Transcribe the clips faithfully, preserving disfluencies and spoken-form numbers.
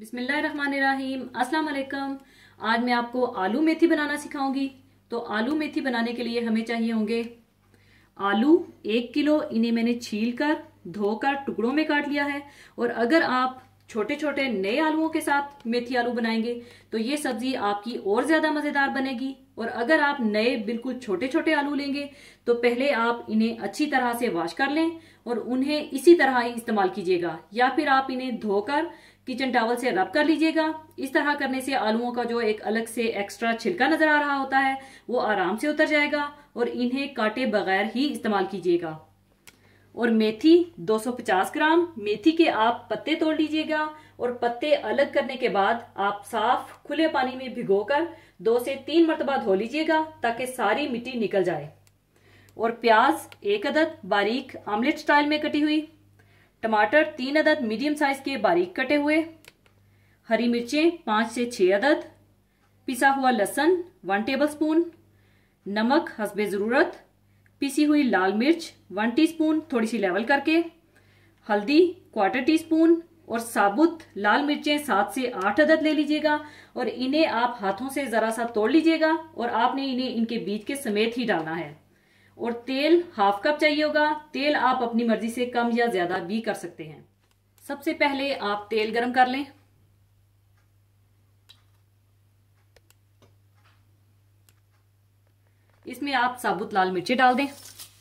बिस्मिल्लाहिर्रहमानिर्रहीम। अस्सलाम वालेकुम। आज मैं आपको आलू मेथी बनाना सिखाऊंगी। तो आलू मेथी बनाने के लिए हमें चाहिए होंगे आलू एक किलो। इन्हें मैंने छील कर धोकर टुकड़ों में काट लिया है। और अगर आप छोटे छोटे नए आलूओं के साथ मेथी आलू बनाएंगे तो ये सब्जी आपकी और ज्यादा मजेदार बनेगी। और अगर आप नए बिल्कुल छोटे छोटे आलू लेंगे तो पहले आप इन्हें अच्छी तरह से वॉश कर लें और उन्हें इसी तरह ही इस्तेमाल कीजिएगा, या फिर आप इन्हें धोकर किचन टॉवल से रब कर लीजिएगा। इस तरह करने से आलूओं का जो एक अलग से एक्स्ट्रा छिलका नजर आ रहा होता है वो आराम से उतर जाएगा और इन्हें काटे बगैर ही इस्तेमाल कीजिएगा। और मेथी दो सौ पचास ग्राम मेथी के आप पत्ते तोड़ लीजिएगा और पत्ते अलग करने के बाद आप साफ खुले पानी में भिगोकर दो से तीन मरतबा धो लीजिएगा ताकि सारी मिट्टी निकल जाए। और प्याज एक अदद बारीक आमलेट स्टाइल में कटी हुई, टमाटर तीन अदद मीडियम साइज के बारीक कटे हुए, हरी मिर्चें पांच से छह अदद, पिसा हुआ लहसुन वन टेबलस्पून, नमक हस्बे जरूरत, पिसी हुई लाल मिर्च वन टीस्पून थोड़ी सी लेवल करके, हल्दी क्वार्टर टी स्पून और साबुत लाल मिर्चें सात से आठ अदद ले लीजिएगा। और इन्हें आप हाथों से जरा सा तोड़ लीजिएगा और आपने इन्हें इनके बीज के समेत ही डालना है। और तेल हाफ कप चाहिए होगा। तेल आप अपनी मर्जी से कम या ज्यादा भी कर सकते हैं। सबसे पहले आप तेल गरम कर लें। इसमें आप साबुत लाल मिर्चें डाल दें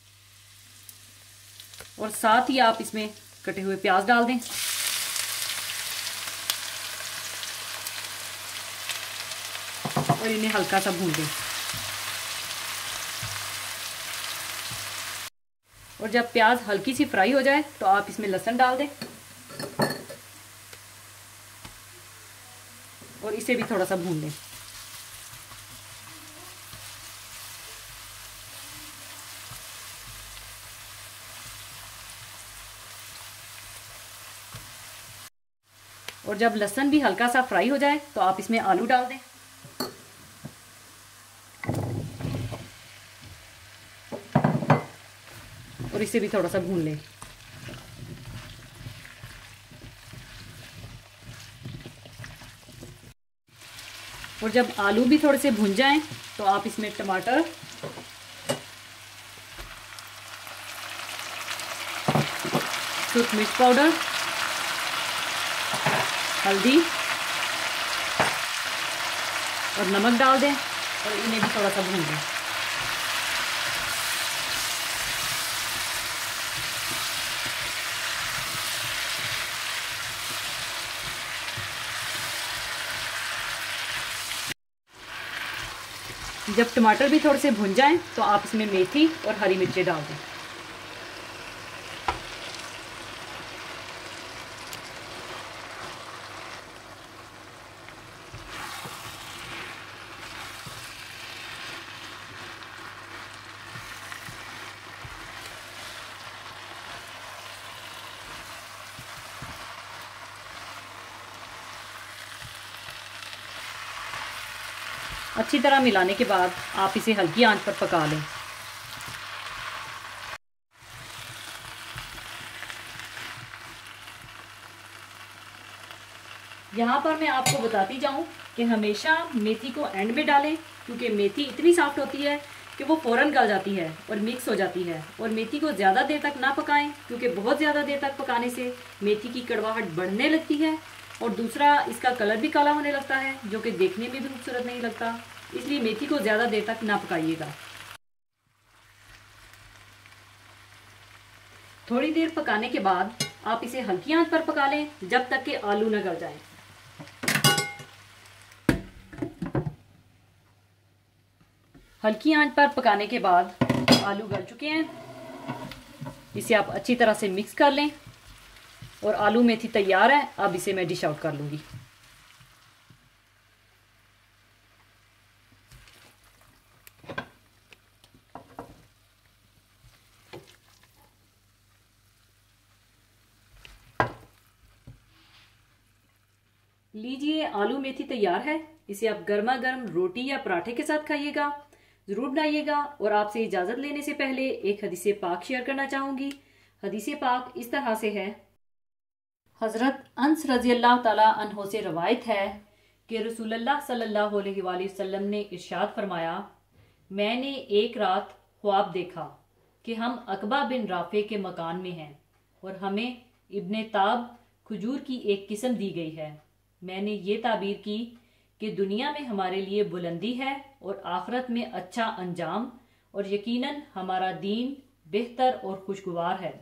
और साथ ही आप इसमें कटे हुए प्याज डाल दें। और इन्हें हल्का सा भून दें। और जब प्याज हल्की सी फ्राई हो जाए तो आप इसमें लहसुन डाल दें और इसे भी थोड़ा सा भून लें। और जब लहसुन भी हल्का सा फ्राई हो जाए तो आप इसमें आलू डाल दें। और इसे भी थोड़ा सा भून लें। और जब आलू भी थोड़े से भुन जाएं तो आप इसमें टमाटर, सूख मिर्च पाउडर, हल्दी और नमक डाल दें और इन्हें भी थोड़ा सा भून लें। जब टमाटर भी थोड़े से भुन जाएं तो आप इसमें मेथी और हरी मिर्चें डाल दें। अच्छी तरह मिलाने के बाद आप इसे हल्की आंच पर पका लें। यहाँ पर मैं आपको बताती जाऊं कि हमेशा मेथी को एंड में डालें, क्योंकि मेथी इतनी सॉफ्ट होती है कि वो फौरन गल जाती है और मिक्स हो जाती है। और मेथी को ज़्यादा देर तक ना पकाएं, क्योंकि बहुत ज़्यादा देर तक पकाने से मेथी की कड़वाहट बढ़ने लगती है और दूसरा इसका कलर भी काला होने लगता है, जो कि देखने में भी खूबसूरत नहीं लगता। इसलिए मेथी को ज़्यादा देर तक ना पकाइएगा। थोड़ी देर पकाने के बाद आप इसे हल्की आंच पर पका लें जब तक कि आलू न गल जाएं। हल्की आंच पर पकाने के बाद आलू गल चुके हैं। इसे आप अच्छी तरह से मिक्स कर लें और आलू मेथी तैयार है। अब इसे मैं डिश आउट कर लूंगी। लीजिए, आलू मेथी तैयार है। इसे आप गर्मा गर्म रोटी या पराठे के साथ खाइएगा। जरूर बनाइएगा। और आपसे इजाजत लेने से पहले एक हदीस पाक शेयर करना चाहूंगी। हदीस पाक इस तरह से है, हज़रत अंस रज़ी अल्लाह ताला अन्हो से रवायत है कि रसूलुल्लाह सल्लल्लाहु अलैहि वसल्लम ने इरशाद फरमाया, मैंने एक रात ख्वाब देखा कि हम अकबा बिन राफे के मकान में हैं और हमें इब्ने ताब खजूर की एक किस्म दी गई है। मैंने ये ताबीर की कि दुनिया में हमारे लिए बुलंदी है और आखिरत में अच्छा अंजाम, और यकीनन हमारा दीन बेहतर और खुशगवार है।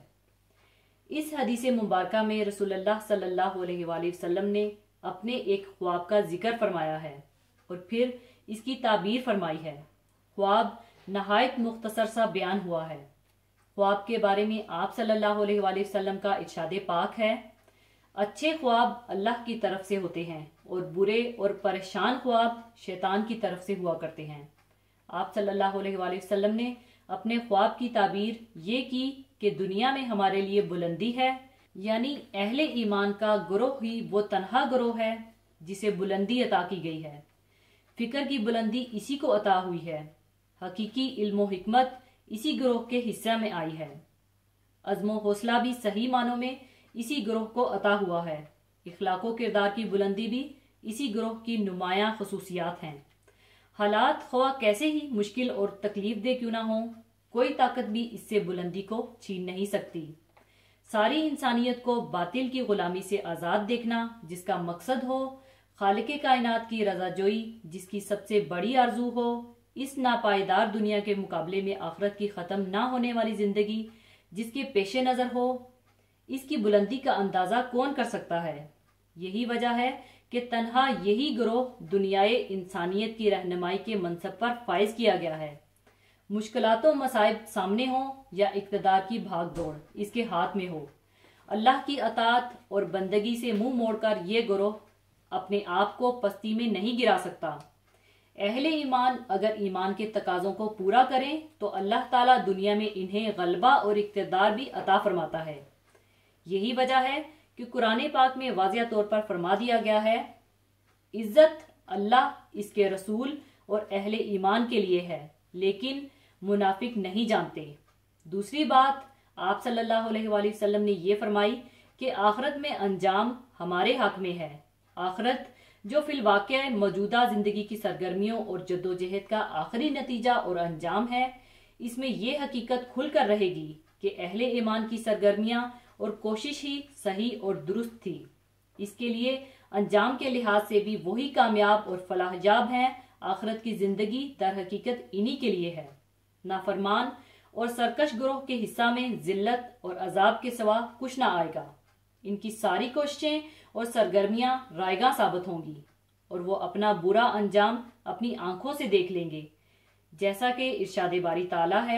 इस हदीस मुबारक में रसूलुल्लाह सल्लल्लाहु अलैहि वसल्लम ने अपने एक ख्वाब का जिक्र फरमाया है और फिर इसकी ताबीर फरमाई है। ख्वाब नहायत मुख्तसर सा बयान हुआ है। ख्वाब के बारे में आप सल्लल्लाहु अलैहि वसल्लम का इरशाद पाक है, अच्छे ख्वाब अल्लाह की तरफ से होते हैं और बुरे और परेशान ख्वाब शैतान की तरफ से हुआ करते हैं। आप सल्लल्लाहु अलैहि वसल्लम ने अपने ख्वाब की ताबीर ये की कि दुनिया में हमारे लिए बुलंदी है, यानी अहले ईमान का गुरोह ही वो तन्हा गुरोह है जिसे बुलंदी अता की गई है। फिक्र की बुलंदी इसी को अता हुई है। हकीकी इल्म हिकमत इसी ग्रोह के हिस्से में आई है। अज़्मो हौसला भी सही मानों में इसी ग्रोह को अता हुआ है। इखलाको किरदार की बुलंदी भी इसी ग्रोह की नुमायां खसूसियात हैं। हालात ख्वाह कैसे ही मुश्किल और तकलीफ दे क्यों ना हो, कोई ताकत भी इससे बुलंदी को छीन नहीं सकती। सारी इंसानियत को बातिल की गुलामी से आज़ाद देखना, जिसका मकसद हो खालिके कायनात की रज़ाजोई, जिसकी सबसे बड़ी आरजू हो इस नापायदार दुनिया के मुकाबले में आखिरत की ख़त्म ना होने वाली ज़िंदगी जिसके पेशे नज़र हो, इसकी बुलंदी का अंदाज़ा कौन कर सकता है। यही वजह है कि तन्हा यही ग्रोह दुनियाए इंसानियत की रहनुमाई के मनसब पर फाइज किया गया है। मुश्किलातों मसाइब सामने हो या इक़्तिदार की भाग दौड़ इसके हाथ में हो, अल्लाह की अतात और बंदगी से मुंह मोड़कर ये ग्रोह अपने आप को पस्ती में नहीं गिरा सकता। अहले ईमान अगर ईमान के तकाज़ों को पूरा करें तो अल्लाह ताला दुनिया में इन्हें गलबा और इक़्तिदार भी अता फरमाता है। यही वजह है कि कुरान पाक में वाज़िह तौर पर फरमा दिया गया है, इज्जत अल्लाह, इसके रसूल और अहले ईमान के लिए है, लेकिन मुनाफिक नहीं जानते। दूसरी बात, आप सल्लल्लाहु अलैहि वसल्लम ने यह फरमाई कि आखिरत में अंजाम हमारे हक में है। आखिरत जो फिल वाक़या मौजूदा जिंदगी की सरगर्मियों और जद्दोजहद का आखिरी नतीजा और अंजाम है, इसमें यह हकीकत खुलकर रहेगी कि अहले ईमान की सरगर्मियां और कोशिश ही सही और दुरुस्त थी। इसके लिए अंजाम के लिहाज से भी वही कामयाब और फलाहयाब हैं। आखिरत की जिंदगी दर हकीकत इन्हीं के लिए है। नाफरमान और सरकश ग्रोह के हिस्सा में जिल्लत और अजाब के सिवा कुछ ना आएगा। इनकी सारी कोशिशें और सरगर्मियां रायगा साबित होंगी और वो अपना बुरा अंजाम अपनी आंखों से देख लेंगे। जैसा कि इरशाद बारी ताला है,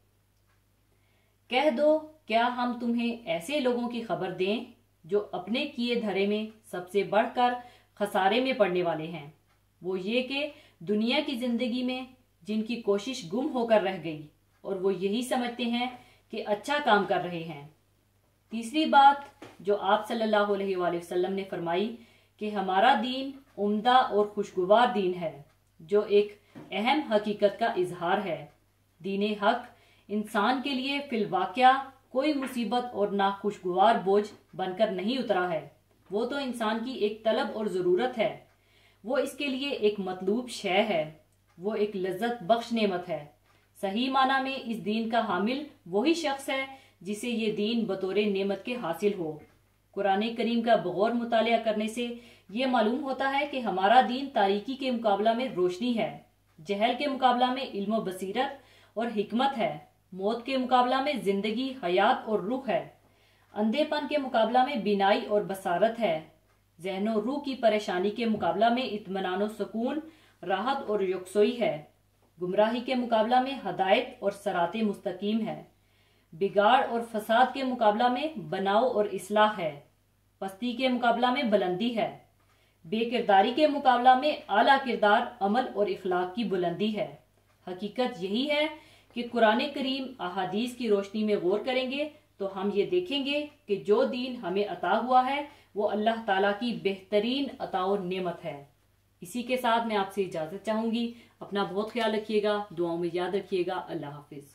कह दो क्या हम तुम्हें ऐसे लोगों की खबर दें जो अपने किए धरे में सबसे बढ़कर खसारे में पड़ने वाले हैं। वो ये कि दुनिया की जिंदगी में जिनकी कोशिश गुम होकर रह गई और वो यही समझते हैं कि अच्छा काम कर रहे हैं। तीसरी बात जो आप सल्लल्लाहु अलैहि वसल्लम ने फरमाई कि हमारा दीन उम्दा और खुशगवार दीन है, जो एक अहम हकीकत का इजहार है। दीन हक इंसान के लिए फिल वाक़या कोई मुसीबत और ना खुशगवार बोझ बनकर नहीं उतरा है। वो तो इंसान की एक तलब और ज़रूरत है। वो इसके लिए एक मतलूब शय है। वो एक लज्जत बख्श नेमत है। सही माना में इस दीन का हामिल वही शख्स है जिसे ये दीन बतौरे नेमत के हासिल हो। कुरान करीम का बगौर मुतालिया करने से ये मालूम होता है कि हमारा दीन तारीकी के मुकाबला में रोशनी है, जहल के मुकाबला में इल्म बसीरत और हिकमत है, मौत के मुकाबला में जिंदगी, हयात और रूह है, अंधेपन के मुकाबला में बिनाई और बसारत है, ज़हनो रूह की परेशानी के मुकाबला में इत्मीनान सुकून, राहत और यकसोई है, गुमराही के मुकाबला में हदायत और सराते मुस्तकीम है, बिगाड़ और फसाद के मुकाबला में बनाओ और इस्लाह है, पस्ती के मुकाबला में बुलंदी है, बेकिरदारी के मुकाबला में आला किरदार, अमल और इखलाक की बुलंदी है। हकीकत यही है कि कुरान करीम अहादीस की रोशनी में गौर करेंगे तो हम ये देखेंगे कि जो दीन हमें अता हुआ है वो अल्लाह ताला की बेहतरीन अता और नेमत है। इसी के साथ मैं आपसे इजाजत चाहूंगी। अपना बहुत ख्याल रखिएगा, दुआओं में याद रखिएगा। अल्लाह हाफिज।